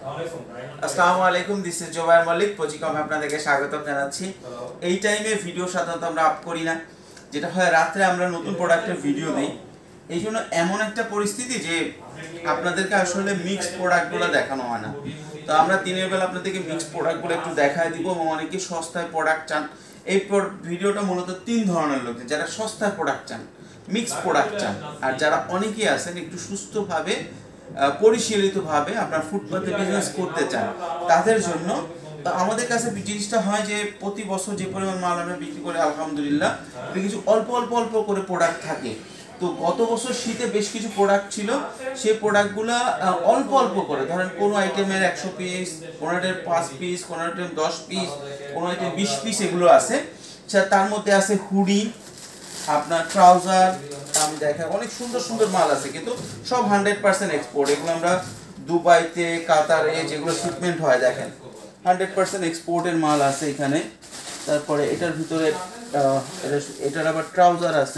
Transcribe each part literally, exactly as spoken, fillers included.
আসসালামু আলাইকুম, this is Zobayer Mallik. Pujikom আপনাদেরকে স্বাগতম জানাচ্ছি। এই টাইমে ভিডিও সাধারণত আমরা আপ করি না, যেটা হয় রাত্রে আমরা নতুন প্রোডাক্টের ভিডিও দিই। এই জন্য এমন একটা পরিস্থিতি যে আপনাদেরকে আসলে মিক্স প্রোডাক্টগুলো দেখানো হয় না। তো আমরা দিনের বেলা আপনাদেরকে মিক্স প্রোডাক্টগুলো একটু দেখায় দিব এবং অনেকে সস্তায় প্রোডাক্ট চান। এই ভিডিওটা মূলত তিন ধরনের লোক, যারা সস্তায় প্রোডাক্ট চান, মিক্স প্রোডাক্ট চান, আর যারা অনেকেই আছেন একটু সুস্থভাবে পরিশীলিতভাবে আপনার ফুটপাতে বিজনেস করতে চান, তাদের জন্য। তো আমাদের কাছে জিনিসটা হয় যে প্রতি বছর যে পরিমাণ মাল আমরা বিক্রি করি আলহামদুলিল্লাহ, কিছু অল্প অল্প অল্প করে প্রোডাক্ট থাকে। তো গত বছর শীতে বেশ কিছু প্রোডাক্ট ছিল, সেই প্রোডাক্টগুলো অল্প অল্প করে, ধরেন কোনো আইটেমের একশো পিস, কোনো আইটেম পাঁচ পিস, কোনো আইটেম দশ পিস, কোনো আইটেম বিশ পিস, এগুলো আছে। তার মধ্যে আছে হুডি, আপনার ট্রাউজার, আমি দেখাই অনেক সুন্দর সুন্দর মাল আছে, কিন্তু সব হান্ড্রেড পার্সেন্ট এক্সপোর্ট। এগুলো আমরা দুবাইতে, কাতারে যেগুলো শিপমেন্ট হয়, দেখেন হান্ড্রেড পার্সেন্ট এক্সপোর্টের মাল আছে এখানে। তারপরে এটার ভিতরে এটার আবার ট্রাউজার আছে,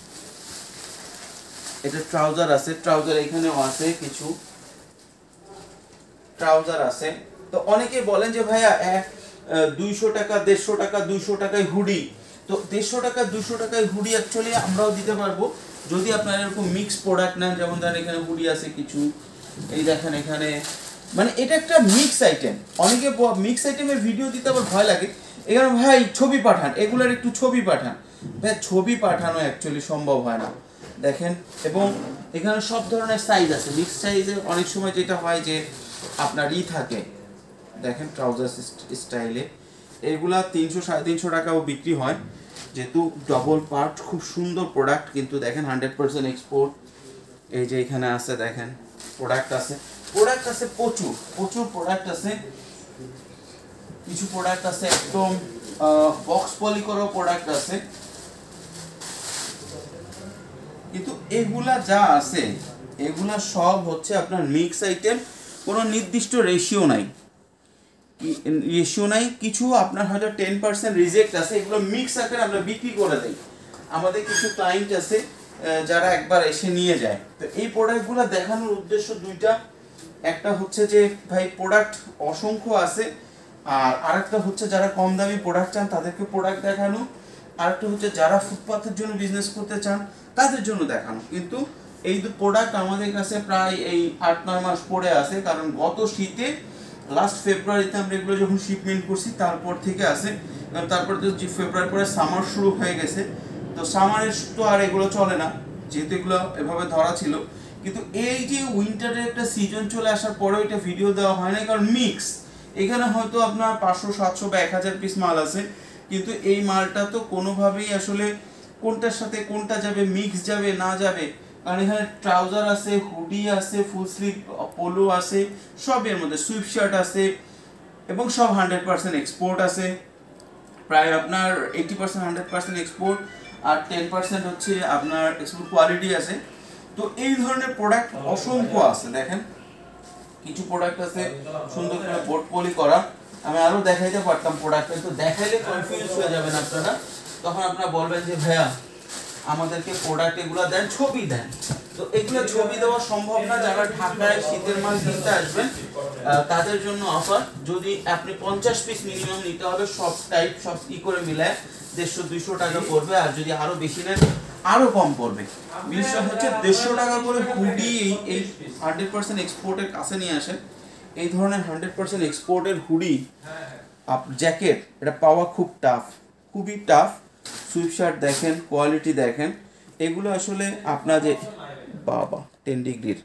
এটা ট্রাউজার আছে, ট্রাউজার এখানেও আছে, কিছু ট্রাউজার আছে। তো অনেকে বলেন যে ভাইয়া দুইশো টাকা দেড়শো টাকা দুইশো টাকায় হুডি। তো দেড়শো টাকা দুশো টাকায় হুডি অ্যাকচুয়ালি আমরাও দিতে পারবো যদি আপনারা এরকম মিক্স প্রোডাক্ট নেন। যেমন ধরেন এখানে হুডি আছে কিছু, এই দেখেন এখানে, মানে এটা একটা মিক্স আইটেম। অনেকে মিক্স আইটেমের ভিডিও দিতে আবার ভয় লাগে, এখানে ভাই ছবি পাঠান, এগুলার একটু ছবি পাঠান। ভাই ছবি পাঠানো অ্যাকচুয়ালি সম্ভব হয় না, দেখেন। এবং এখানে সব ধরনের সাইজ আছে, মিক্স সাইজে অনেক সময় যেটা হয় যে আপনার ই থাকে, দেখেন ট্রাউজার স্টাইলে এগুলা তিনশো সাড়ে তিনশো টাকাও বিক্রি হয়, যেহেতু ডবল পার্ট, খুব সুন্দর প্রোডাক্ট। কিন্তু দেখেন হান্ড্রেড পার্সেন্ট এক্সপোর্ট। এই যে এখানে আছে, দেখেন প্রোডাক্ট আছে, প্রোডাক্ট আছে প্রচুর প্রচুর প্রোডাক্ট আছে। কিছু প্রোডাক্ট আছে একদম বক্স পলি করাও প্রোডাক্ট আছে। কিন্তু এগুলা যা আছে এগুলা সব হচ্ছে আপনার মিক্স আইটেম, কোনো নির্দিষ্ট রেশিও নাই, রেশিও নাই কিছু আপনার হয়তো টেন পার্সেন্ট রিজেক্ট আছে, এগুলো মিক্স আকারে আমরা বিক্রি করে দিই। আমাদের কিছু ক্লায়েন্ট আছে যারা একবার এসে নিয়ে যায়। তো এই প্রোডাক্টগুলো দেখানোর উদ্দেশ্য দুইটা, একটা হচ্ছে যে ভাই প্রোডাক্ট অসংখ্য আছে, আর আরেকটা হচ্ছে যারা কম দামি প্রোডাক্ট চান তাদেরকে প্রোডাক্ট দেখানো, আরেকটা হচ্ছে যারা ফুটপাথের জন্য বিজনেস করতে চান তাদের জন্য দেখানো। কিন্তু এই প্রোডাক্ট আমাদের কাছে প্রায় এই আট নয় মাস পরে আছে, কারণ গত শীতে লাস্ট ফেব্রুয়ারিতে আমরা এগুলো যখন শিপমেন্ট করছি তারপর থেকে আসে। কারণ তারপরে তো ফেব্রুয়ারি পরে সামার শুরু হয়ে গেছে, তো সামারের তো আর এগুলো চলে না, যেহেতু এগুলো এভাবে ধরা ছিল। কিন্তু এই যে উইন্টারের একটা সিজন চলে আসার পরেও এটা ভিডিও দেওয়া হয় না, কারণ মিক্স এখানে হয়তো আপনার পাঁচশো সাতশো বা এক হাজার পিস মাল আছে, কিন্তু এই মালটা তো কোনোভাবেই আসলে কোনটার সাথে কোনটা যাবে, মিক্স যাবে না যাবে। কারণ এখানে ট্রাউজার আছে, হুডি আছে, ফুল স্লিভ পোলো আছে, সব এর মধ্যে সুইপ শার্ট আছে, এবং সব হান্ড্রেড পার্সেন্ট এক্সপোর্ট আছে। প্রায় আপনার eighty percent hundred percent export, আর টেন পার্সেন্ট হচ্ছে আপনার এক্সপোর্ট কোয়ালিটি আছে। তো এই ধরনের প্রোডাক্ট অসংখ্য আছে। দেখেন কিছু প্রোডাক্ট আছে সুন্দর করে বোর্ড পলি করা, আমি আরো দেখাইতে পারতাম প্রোডাক্ট, কিন্তু দেখাইলে কনফিউজ হয়ে যাবেন আপনারা, তখন আপনারা বলবেন যে ভাইয়া আমাদেরকে প্রোডাক্ট এগুলো দেন, ছবি দেন। তো এগুলো ছবি দেওয়া সম্ভব না। যারা ঢাকায় শীতের মাল কিনতে আসবেন তাদের জন্য অফার, যদি আপনি পঞ্চাশ পিস মিনিমাম নিতে হবে, সব টাইপ সব ই করে মিলায় দেড়শো দুইশো টাকা পড়বে, আর যদি আরো বেশি নেন আরো কম পড়বে। জিনিসটা হচ্ছে দেড়শো টাকা করে হুডি এই হান্ড্রেড পার্সেন্ট এক্সপোর্টের কাছে নিয়ে আসেন। এই ধরনের হান্ড্রেড পার্সেন্ট এক্সপোর্টের হুডি আপ জ্যাকেট, এটা পাওয়া খুব টাফ, খুবই টাফ। সুইপ শার্ট দেখেন, কোয়ালিটি দেখেন, এগুলো আসলে আপনার যে বাবা টেন ডিগ্রির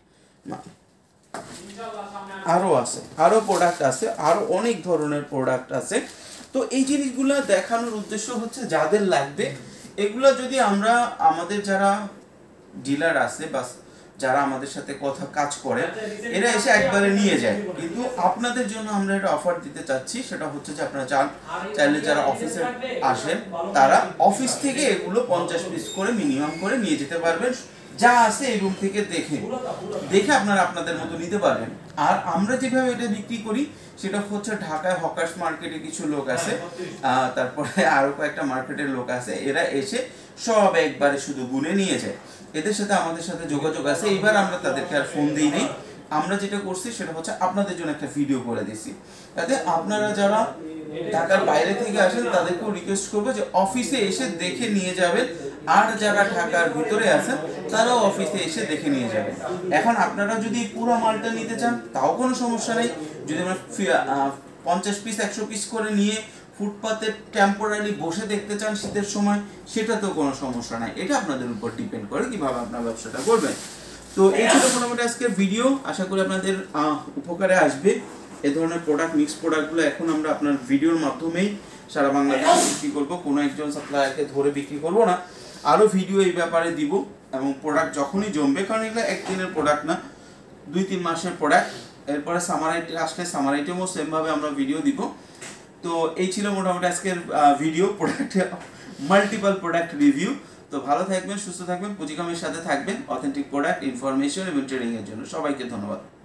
আরও আছে, আরও প্রোডাক্ট আছে, আরও অনেক ধরনের প্রোডাক্ট আছে। তো এই জিনিসগুলো দেখানোর উদ্দেশ্য হচ্ছে যাদের লাগবে এগুলো যদি আমরা আমাদের যারা ডিলার আছে বা যারা আমাদের সাথে কথা কাজ করে এরা এসে একবারে নিয়ে যায়। কিন্তু আপনাদের জন্য আমরা একটা অফার দিতে চাচ্ছি, সেটা হচ্ছে যে আপনারা চান চাইলে যারা অফিসে আসেন তারা অফিস থেকে এগুলো পঞ্চাশ পিস করে মিনিমাম করে নিয়ে যেতে পারবেন, যা আছে এই রুম থেকে দেখে দেখে আপনারা আপনাদের মতো নিতে পারবেন। আর আমরা যেভাবে এটা বিক্রি করি সেটা হচ্ছে ঢাকায় হকার্স মার্কেটে কিছু লোক আছে, তারপরে আরো কয়েকটা মার্কেটের লোক আছে, এরা এসে সব একবারে শুধু গুনে নিয়ে যায়। এদের সাথে আমাদের সাথে যোগাযোগ আছে, এইবার আমরা তাদেরকে আর ফোন দিই নেই, আমরা যেটা করছি সেটা হচ্ছে আপনাদের জন্য একটা ভিডিও করে দিছি, তাতে আপনারা যারা ঢাকার বাইরে থেকে আসেন তাদেরকেও রিকোয়েস্ট করবো যে অফিসে এসে দেখে নিয়ে যাবেন, আর যারা ঢাকার ভিতরে আছেন তারাও অফিসে এসে দেখে নিয়ে যাবেন। এখন আপনারা যদি পুরো মালটা নিতে চান তাও কোনো সমস্যা নেই, যদি আমরা পঞ্চাশ পিস একশো পিস করে নিয়ে ফুটপাতে টেম্পোরারি বসে দেখতে চান শীতের সময়, সেটাতেও কোনো সমস্যা নাই, এটা আপনাদের উপর ডিপেন্ড করে কিভাবে আপনার ব্যবসাটা করবেন। তো এই ছিল মোটামুটি আজকের ভিডিও, আশা করি আপনাদের উপকারে আসবে। এ ধরনের প্রোডাক্ট মিক্স প্রোডাক্টগুলো এখন আমরা আপনার ভিডিওর মাধ্যমেই সারা বাংলাদেশে বিক্রি করবো, কোনো একজন সাপ্লায়ারকে ধরে বিক্রি করবো না, আরও ভিডিও এই ব্যাপারে দিব। এবং প্রোডাক্ট যখনই জমবে, কারণ এগুলো একদিনের প্রোডাক্ট না, দুই তিন মাসের প্রোডাক্ট, এরপরে সামার আইটেম আসলে সামার আইটেমও সেমভাবে আমরা ভিডিও দিব। তো এই ছিল মোটামুটি আজকের video, product multiple product review. তো ভালো থাকবেন, সুস্থ থাকবেন, পুঁজিকামের সাথে থাকবেন অথেন্টিক প্রোডাক্ট ইনফরমেশন এবং ট্রেডিং এর জন্য। সবাইকে ধন্যবাদ।